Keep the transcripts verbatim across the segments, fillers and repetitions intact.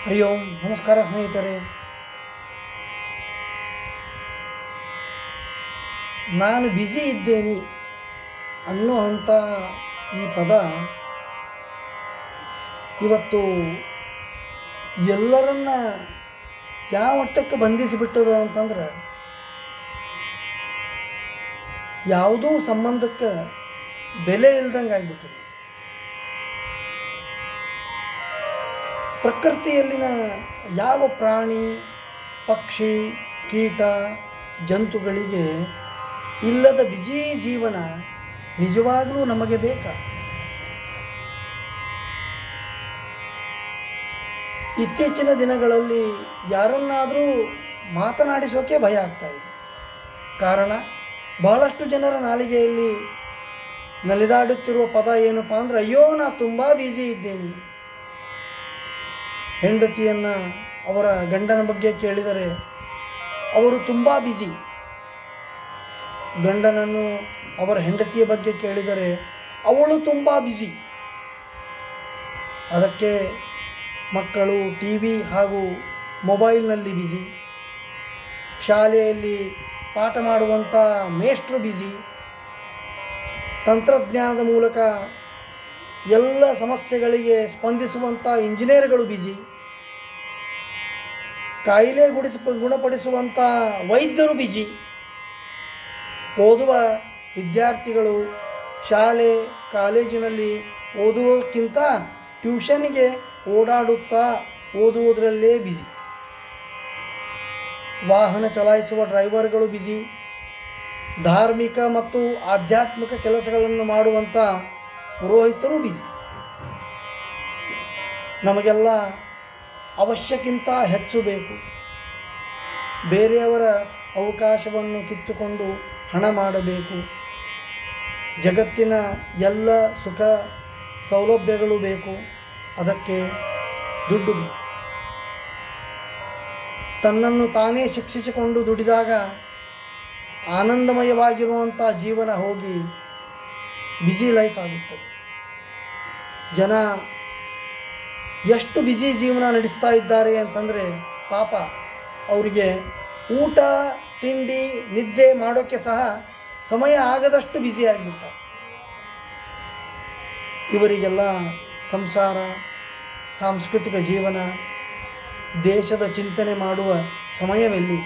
ಹರಿ ಓಂ ನಮಸ್ಕಾರ ಸ್ನೇಹಿತರೆ. ನಾನು ಬ್ಯುಸಿ ಇದ್ದೇನೆ ಅನ್ನುವಂಥ ಈ ಪದ ಇವತ್ತು ಎಲ್ಲರನ್ನ ಯಾವ ಮಟ್ಟಕ್ಕೆ ಬಂಧಿಸಿಬಿಟ್ಟದ ಅಂತಂದ್ರೆ, ಯಾವುದೂ ಸಂಬಂಧಕ್ಕೆ ಬೆಲೆ ಇಲ್ದಂಗೆ ಆಗಿಬಿಟ್ಟದು. ಪ್ರಕೃತಿಯಲ್ಲಿನ ಯಾವ ಪ್ರಾಣಿ, ಪಕ್ಷಿ, ಕೀಟ, ಜಂತುಗಳಿಗೆ ಇಲ್ಲದ ಬಿಜಿ ಜೀವನ ನಿಜವಾಗಲೂ ನಮಗೆ ಬೇಕಾ? ಇತ್ತೀಚಿನ ದಿನಗಳಲ್ಲಿ ಯಾರನ್ನಾದರೂ ಮಾತನಾಡಿಸೋಕೆ ಭಯ ಆಗ್ತಾ ಇದೆ. ಕಾರಣ, ಬಹಳಷ್ಟು ಜನರ ನಾಲಿಗೆಯಲ್ಲಿ ನಲಿದಾಡುತ್ತಿರುವ ಪದ ಏನಪ್ಪ ಅಂದ್ರೆ, ಅಯ್ಯೋ ನಾ ತುಂಬ ಬ್ಯುಸಿ ಇದ್ದೇನೆ. ಹೆಂಡತಿಯನ್ನು ಅವರ ಗಂಡನ ಬಗ್ಗೆ ಕೇಳಿದರೆ ಅವರು ತುಂಬ ಬ್ಯುಸಿ, ಗಂಡನನ್ನು ಅವರ ಹೆಂಡತಿಯ ಬಗ್ಗೆ ಕೇಳಿದರೆ ಅವಳು ತುಂಬ ಬ್ಯುಸಿ. ಅದಕ್ಕೆ ಮಕ್ಕಳು ಟಿ ವಿ ಹಾಗೂ ಮೊಬೈಲ್ನಲ್ಲಿ ಬ್ಯುಸಿ, ಶಾಲೆಯಲ್ಲಿ ಪಾಠ ಮಾಡುವಂಥ ಮೇಷ್ಟ್ರು ಬ್ಯುಸಿ, ತಂತ್ರಜ್ಞಾನದ ಮೂಲಕ ಎಲ್ಲ ಸಮಸ್ಯೆಗಳಿಗೆ ಸ್ಪಂದಿಸುವಂಥ ಇಂಜಿನಿಯರ್ಗಳು ಬ್ಯುಸಿ, ಕಾಯಿಲೆ ಗುಡಿಸ ಗುಣಪಡಿಸುವಂಥ ವೈದ್ಯರು ಬ್ಯುಸಿ, ಓದುವ ವಿದ್ಯಾರ್ಥಿಗಳು ಶಾಲೆ ಕಾಲೇಜಿನಲ್ಲಿ ಓದುವುದಕ್ಕಿಂತ ಟ್ಯೂಷನ್ಗೆ ಓಡಾಡುತ್ತಾ ಓದುವುದರಲ್ಲೇ ಬ್ಯುಸಿ, ವಾಹನ ಚಲಾಯಿಸುವ ಡ್ರೈವರ್ಗಳು ಬ್ಯುಸಿ, ಧಾರ್ಮಿಕ ಮತ್ತು ಆಧ್ಯಾತ್ಮಿಕ ಕೆಲಸಗಳನ್ನು ಮಾಡುವಂಥ ಪುರೋಹಿತರು ಬ್ಯುಸಿ. ನಮಗೆಲ್ಲ ಅವಶ್ಯಕ್ಕಿಂತ ಹೆಚ್ಚು ಬೇಕು. ಬೇರೆಯವರ ಅವಕಾಶವನ್ನು ಕಿತ್ತುಕೊಂಡು ಹಣ ಮಾಡಬೇಕು. ಜಗತ್ತಿನ ಎಲ್ಲ ಸುಖ ಸೌಲಭ್ಯಗಳು ಬೇಕು, ಅದಕ್ಕೆ ದುಡ್ಡು ಬೇಕು. ತನ್ನನ್ನು ತಾನೇ ಶಿಕ್ಷಿಸಿಕೊಂಡು ದುಡಿದಾಗ ಆನಂದಮಯವಾಗಿರುವಂಥ ಜೀವನ ಹೋಗಿ ಬ್ಯುಸಿ ಲೈಫ್ ಆಗುತ್ತದೆ. ಜನ ಎಷ್ಟು ಬ್ಯುಸಿ ಜೀವನ ನಡೆಸ್ತಾ ಇದ್ದಾರೆ ಅಂತಂದರೆ, ಪಾಪ ಅವರಿಗೆ ಊಟ ತಿಂಡಿ ನಿದ್ದೆ ಮಾಡೋಕ್ಕೆ ಸಹ ಸಮಯ ಆಗದಷ್ಟು ಬ್ಯುಸಿ ಆಗಿಬಿಡ್ತಾರೆ. ಇವರಿಗೆಲ್ಲ ಸಂಸಾರ, ಸಾಂಸ್ಕೃತಿಕ ಜೀವನ, ದೇಶದ ಚಿಂತನೆ ಮಾಡುವ ಸಮಯವೆಲ್ಲಿ?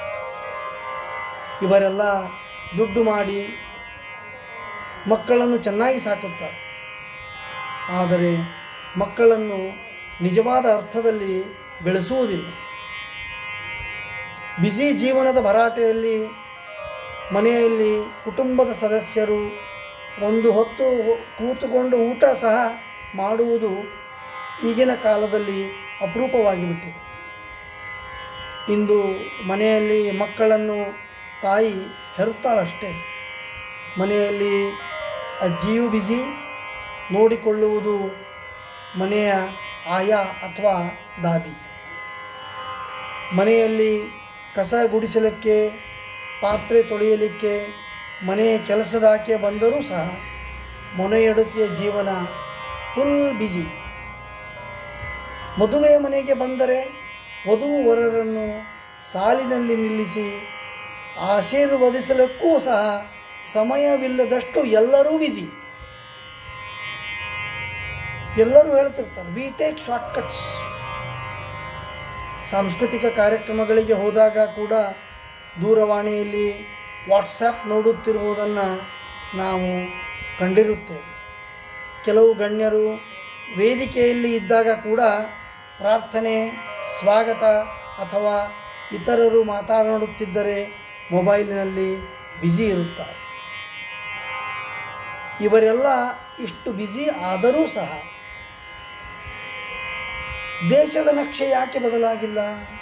ಇವರೆಲ್ಲ ದುಡ್ಡು ಮಾಡಿ ಮಕ್ಕಳನ್ನು ಚೆನ್ನಾಗಿ ಸಾಕುತ್ತಾರೆ, ಆದರೆ ಮಕ್ಕಳನ್ನು ನಿಜವಾದ ಅರ್ಥದಲ್ಲಿ ಬೆಳೆಸುವುದಿಲ್ಲ. ಬ್ಯುಸಿ ಜೀವನದ ಭರಾಟೆಯಲ್ಲಿ ಮನೆಯಲ್ಲಿ ಕುಟುಂಬದ ಸದಸ್ಯರು ಒಂದು ಹೊತ್ತು ಕೂತುಕೊಂಡು ಊಟ ಸಹ ಮಾಡುವುದು ಈಗಿನ ಕಾಲದಲ್ಲಿ ಅಪರೂಪವಾಗಿಬಿಟ್ಟಿದೆ. ಇಂದು ಮನೆಯಲ್ಲಿ ಮಕ್ಕಳನ್ನು ತಾಯಿ ಹೆರುತ್ತಾಳಷ್ಟೇ, ಮನೆಯಲ್ಲಿ ಅಜ್ಜಿಯೂ ಬ್ಯುಸಿ, ನೋಡಿಕೊಳ್ಳುವುದು ಮನೆಯ ಆಯಾ ಅಥವಾ ದಾದಿ. ಮನೆಯಲ್ಲಿ ಕಸ ಗುಡಿಸಲಿಕ್ಕೆ, ಪಾತ್ರೆ ತೊಳೆಯಲಿಕ್ಕೆ ಮನೆಯ ಕೆಲಸದಾಕೆ ಬಂದರೂ ಸಹ ಮೊನೆಯೊಡತಿಯ ಜೀವನ ಫುಲ್ ಬ್ಯುಸಿ. ಮದುವೆ ಮನೆಗೆ ಬಂದರೆ ವಧು ವರರನ್ನು ಸಾಲಿನಲ್ಲಿ ನಿಲ್ಲಿಸಿ ಆಶೀರ್ವದಿಸಲಿಕ್ಕೂ ಸಹ ಸಮಯವಿಲ್ಲದಷ್ಟು ಎಲ್ಲರೂ ಬ್ಯುಸಿ. ಎಲ್ಲರೂ ಹೇಳ್ತಿರ್ತಾರೆ, ವಿ ಟೇಕ್ ಶಾರ್ಟ್ಕಟ್ಸ್. ಸಾಂಸ್ಕೃತಿಕ ಕಾರ್ಯಕ್ರಮಗಳಿಗೆ ಹೋದಾಗ ಕೂಡ ದೂರವಾಣಿಯಲ್ಲಿ ವಾಟ್ಸಪ್ ನೋಡುತ್ತಿರುವುದನ್ನು ನಾವು ಕಂಡಿರುತ್ತೇವೆ. ಕೆಲವು ಗಣ್ಯರು ವೇದಿಕೆಯಲ್ಲಿ ಇದ್ದಾಗ ಕೂಡ ಪ್ರಾರ್ಥನೆ, ಸ್ವಾಗತ ಅಥವಾ ಇತರರು ಮಾತನಾಡುತ್ತಿದ್ದರೆ ಮೊಬೈಲಿನಲ್ಲಿ ಬ್ಯುಸಿ ಇರುತ್ತಾರೆ. ಇವರೆಲ್ಲ ಇಷ್ಟು ಬ್ಯುಸಿ ಆದರೂ ಸಹ ದೇಶದ ನಕ್ಷೆ ಯಾಕೆ ಬದಲಾಗಿಲ್ಲ?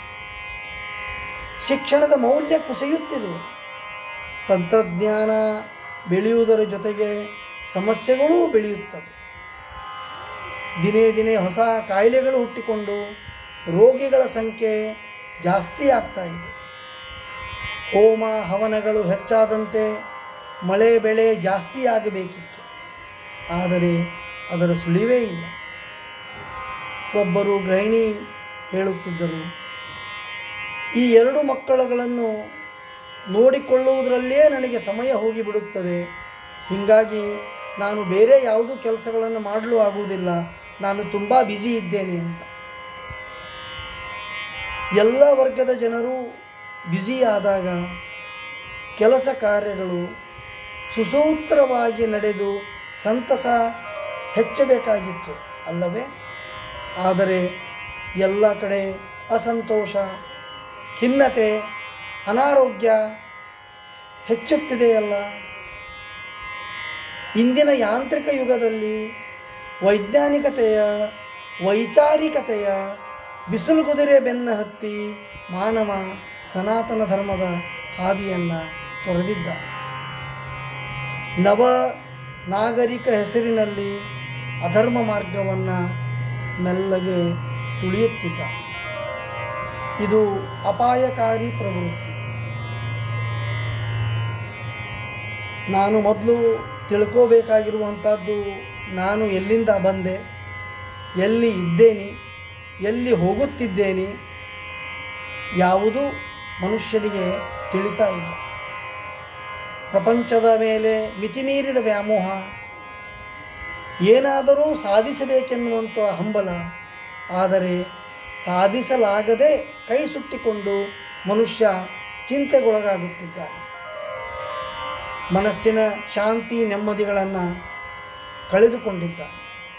ಶಿಕ್ಷಣದ ಮೌಲ್ಯ ಕುಸಿಯುತ್ತಿದೆ. ತಂತ್ರಜ್ಞಾನ ಬೆಳೆಯುವುದರ ಜೊತೆಗೆ ಸಮಸ್ಯೆಗಳೂ ಬೆಳೆಯುತ್ತವೆ. ದಿನೇ ದಿನೇ ಹೊಸ ಕಾಯಿಲೆಗಳು ಹುಟ್ಟಿಕೊಂಡು ರೋಗಿಗಳ ಸಂಖ್ಯೆ ಜಾಸ್ತಿ ಆಗ್ತಾ ಇದೆ. ಹೋಮ ಹವನಗಳು ಹೆಚ್ಚಾದಂತೆ ಮಳೆ ಬೆಳೆ ಜಾಸ್ತಿ ಆಗಬೇಕಿತ್ತು, ಆದರೆ ಅದರ ಸುಳಿವೇ ಇಲ್ಲ. ಒಬ್ಬರು ಗೃಹಿಣಿ ಹೇಳುತ್ತಿದ್ದರು. ಈ ಎರಡು ಮಕ್ಕಳುಗಳನ್ನು ನೋಡಿಕೊಳ್ಳುವುದರಲ್ಲೇ ನನಗೆ ಸಮಯ ಹೋಗಿಬಿಡುತ್ತದೆ. ಹೀಗಾಗಿ ನಾನು ಬೇರೆ ಯಾವುದೂ ಕೆಲಸಗಳನ್ನು ಮಾಡಲು ಆಗುವುದಿಲ್ಲ, ನಾನು ತುಂಬ ಬ್ಯುಸಿ ಇದ್ದೇನೆ ಅಂತ. ಎಲ್ಲ ವರ್ಗದ ಜನರು ಬ್ಯುಸಿ ಆದಾಗ ಕೆಲಸ ಕಾರ್ಯಗಳು ಸುಸೂತ್ರವಾಗಿ ನಡೆದು ಸಂತಸ ಹೆಚ್ಚಬೇಕಾಗಿತ್ತು ಅಲ್ಲವೇ? ಆದರೆ ಎಲ್ಲ ಕಡೆ ಅಸಂತೋಷ, ಖಿನ್ನತೆ, ಅನಾರೋಗ್ಯ ಹೆಚ್ಚುತ್ತಿದೆಯಲ್ಲ. ಇಂದಿನ ಯಾಂತ್ರಿಕ ಯುಗದಲ್ಲಿ ವೈಜ್ಞಾನಿಕತೆಯ ವೈಚಾರಿಕತೆಯ ಬಿಸಿಲುಗುದುರೆ ಬೆನ್ನ ಹತ್ತಿ ಮಾನವ ಸನಾತನ ಧರ್ಮದ ಹಾದಿಯನ್ನು ತೊರೆದಿದ್ದ. ನವ ನಾಗರಿಕ ಹೆಸರಿನಲ್ಲಿ ಅಧರ್ಮ ಮಾರ್ಗವನ್ನು ಮೆಲ್ಲಗೆ ತುಳಿಯುತ್ತಿದ್ದ. ಇದು ಅಪಾಯಕಾರಿ ಪ್ರವೃತ್ತಿ. ನಾನು ಮೊದಲು ತಿಳ್ಕೋಬೇಕಾಗಿರುವಂಥದ್ದು, ನಾನು ಎಲ್ಲಿಂದ ಬಂದೆ, ಎಲ್ಲಿ ಇದ್ದೇನೆ, ಎಲ್ಲಿ ಹೋಗುತ್ತಿದ್ದೇನೆ, ಯಾವುದು ಮನುಷ್ಯನಿಗೆ ತಿಳಿತಾ ಇಲ್ಲ. ಪ್ರಪಂಚದ ಮೇಲೆ ಮಿತಿಮೀರಿದ ವ್ಯಾಮೋಹ, ಏನಾದರೂ ಸಾಧಿಸಬೇಕೆನ್ನುವಂಥ ಹಂಬಲ, ಆದರೆ ಸಾಧಿಸಲಾಗದೆ ಕೈ ಸುಟ್ಟಿಕೊಂಡು ಮನುಷ್ಯ ಚಿಂತೆಗೊಳಗಾಗುತ್ತಿದ್ದಾನೆ. ಮನಸ್ಸಿನ ಶಾಂತಿ ನೆಮ್ಮದಿಗಳನ್ನು ಕಳೆದುಕೊಂಡಿದ್ದಾನೆ.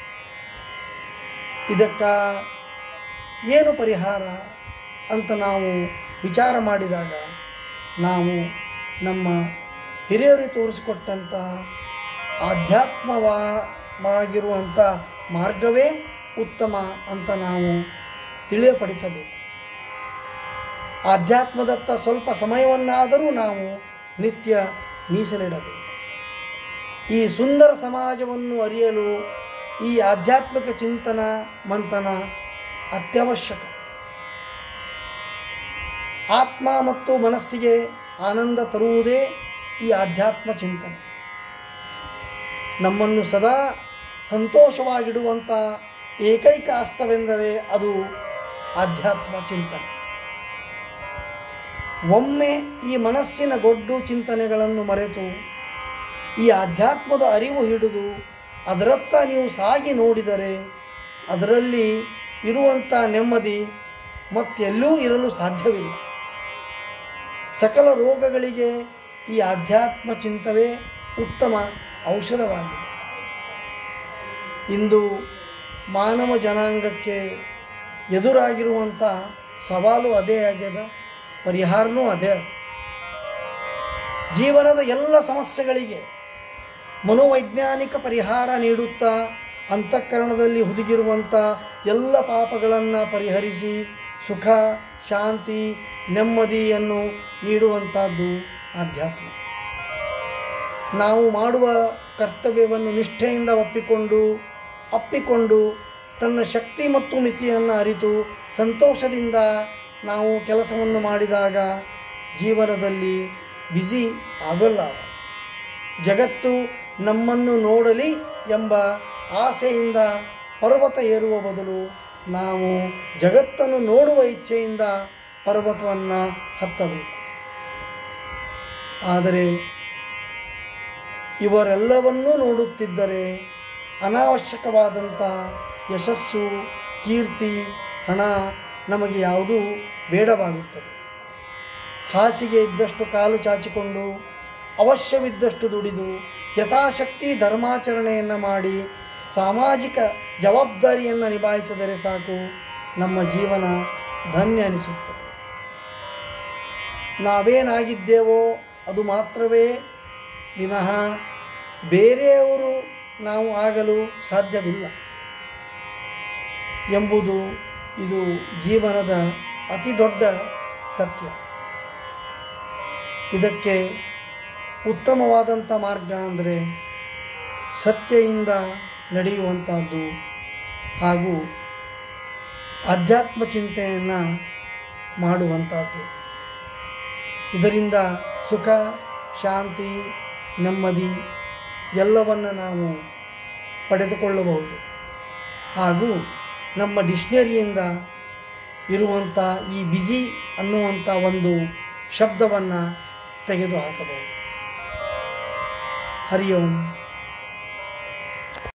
ಇದಕ್ಕ ಏನು ಪರಿಹಾರ ಅಂತ ನಾವು ವಿಚಾರ ಮಾಡಿದಾಗ, ನಾವು ನಮ್ಮ ಹಿರಿಯರು ತೋರಿಸಿಕೊಟ್ಟಂಥ ಆಧ್ಯಾತ್ಮವಾಗಿರುವಂಥ ಮಾರ್ಗವೇ ಉತ್ತಮ ಅಂತ ನಾವು ತಿಳಿಯಪಡಿಸಬೇಕು. ಆಧ್ಯಾತ್ಮದತ್ತ ಸ್ವಲ್ಪ ಸಮಯವನ್ನಾದರೂ ನಾವು ನಿತ್ಯ ಮೀಸಲಿಡಬೇಕು. ಈ ಸುಂದರ ಸಮಾಜವನ್ನು ಅರಿಯಲು ಈ ಆಧ್ಯಾತ್ಮಿಕ ಚಿಂತನ ಮಂಥನ ಅತ್ಯವಶ್ಯಕ. ಆತ್ಮ ಮತ್ತು ಮನಸ್ಸಿಗೆ ಆನಂದ ತರುವುದೇ ಈ ಆಧ್ಯಾತ್ಮ ಚಿಂತನೆ. ನಮ್ಮನ್ನು ಸದಾ ಸಂತೋಷವಾಗಿಡುವಂಥ ಏಕೈಕ ಅಸ್ತವೆಂದರೆ ಅದು ಆಧ್ಯಾತ್ಮ ಚಿಂತನೆ. ಒಮ್ಮೆ ಈ ಮನಸ್ಸಿನ ಗೊಡ್ಡು ಚಿಂತನೆಗಳನ್ನು ಮರೆತು ಈ ಆಧ್ಯಾತ್ಮದ ಅರಿವು ಹಿಡಿದು ಅದರತ್ತ ನೀವು ಸಾಗಿ ನೋಡಿದರೆ ಅದರಲ್ಲಿ ಇರುವಂಥ ನೆಮ್ಮದಿ ಮತ್ತೆಲ್ಲೂ ಇರಲು ಸಾಧ್ಯವಿಲ್ಲ. ಸಕಲ ರೋಗಗಳಿಗೆ ಈ ಆಧ್ಯಾತ್ಮ ಚಿಂತವೇ ಉತ್ತಮ ಔಷಧವಾಗಿದೆ. ಇಂದು ಮಾನವ ಜನಾಂಗಕ್ಕೆ ಎದುರಾಗಿರುವಂಥ ಸವಾಲು ಅದೇ ಆಗ್ಯದ, ಪರಿಹಾರನೂ ಅದೇ. ಜೀವನದ ಎಲ್ಲ ಸಮಸ್ಯೆಗಳಿಗೆ ಮನೋವೈಜ್ಞಾನಿಕ ಪರಿಹಾರ ನೀಡುತ್ತಾ ಅಂತಃಕರಣದಲ್ಲಿ ಹುದುಗಿರುವಂಥ ಎಲ್ಲ ಪಾಪಗಳನ್ನು ಪರಿಹರಿಸಿ ಸುಖ, ಶಾಂತಿ, ನೆಮ್ಮದಿಯನ್ನು ನೀಡುವಂಥದ್ದು ಆಧ್ಯಾತ್ಮ. ನಾವು ಮಾಡುವ ಕರ್ತವ್ಯವನ್ನು ನಿಷ್ಠೆಯಿಂದ ಒಪ್ಪಿಕೊಂಡು ಅಪ್ಪಿಕೊಂಡು ತನ್ನ ಶಕ್ತಿ ಮತ್ತು ಮಿತಿಯನ್ನು ಅರಿತು ಸಂತೋಷದಿಂದ ನಾವು ಕೆಲಸವನ್ನು ಮಾಡಿದಾಗ ಜೀವನದಲ್ಲಿ ಬ್ಯುಸಿ ಆಗೋಲ್ಲ. ಜಗತ್ತು ನಮ್ಮನ್ನು ನೋಡಲಿ ಎಂಬ ಆಸೆಯಿಂದ ಪರ್ವತ ಏರುವ ಬದಲು ನಾವು ಜಗತ್ತನ್ನು ನೋಡುವ ಇಚ್ಛೆಯಿಂದ ಪರ್ವತವನ್ನು ಹತ್ತಬೇಕು. ಆದರೆ ಇವರೆಲ್ಲವನ್ನೂ ನೋಡುತ್ತಿದ್ದರೆ ಅನಾವಶ್ಯಕವಾದಂಥ ಯಶಸ್ಸು, ಕೀರ್ತಿ, ಹಣ ನಮಗೆ ಯಾವುದೂ ಬೇಡವಾಗುತ್ತದೆ. ಹಾಸಿಗೆ ಇದ್ದಷ್ಟು ಕಾಲು ಚಾಚಿಕೊಂಡು ಅವಶ್ಯವಿದ್ದಷ್ಟು ದುಡಿದು ಯಥಾಶಕ್ತಿ ಧರ್ಮಾಚರಣೆಯನ್ನು ಮಾಡಿ ಸಾಮಾಜಿಕ ಜವಾಬ್ದಾರಿಯನ್ನು ನಿಭಾಯಿಸಿದರೆ ಸಾಕು, ನಮ್ಮ ಜೀವನ ಧನ್ಯ ಅನಿಸುತ್ತದೆ. ನಾವೇನಾಗಿದ್ದೇವೋ ಅದು ಮಾತ್ರವೇ ವಿನಃ ಬೇರೆಯವರು ನಾವು ಆಗಲು ಸಾಧ್ಯವಿಲ್ಲ ಎಂಬುದು ಇದು ಜೀವನದ ಅತಿ ದೊಡ್ಡ ಸತ್ಯ. ಇದಕ್ಕೆ ಉತ್ತಮವಾದಂಥ ಮಾರ್ಗ ಅಂದರೆ ಸತ್ಯದಿಂದ ನಡೆಯುವಂಥದ್ದು ಹಾಗೂ ಆಧ್ಯಾತ್ಮ ಚಿಂತನೆಯನ್ನು ಮಾಡುವಂಥದ್ದು. ಇದರಿಂದ ಸುಖ, ಶಾಂತಿ, ನೆಮ್ಮದಿ ಎಲ್ಲವನ್ನು ನಾವು ಪಡೆದುಕೊಳ್ಳಬಹುದು. ಹಾಗೂ ನಮ್ಮ ಡಿಕ್ಷನರಿಯಿಂದ ಇರುವಂಥ ಈ ಬಿಸಿ ಅನ್ನುವಂಥ ಒಂದು ಶಬ್ದವನ್ನು ತೆಗೆದು ಹಾಕಬಹುದು. ಹರಿ ಓಂ.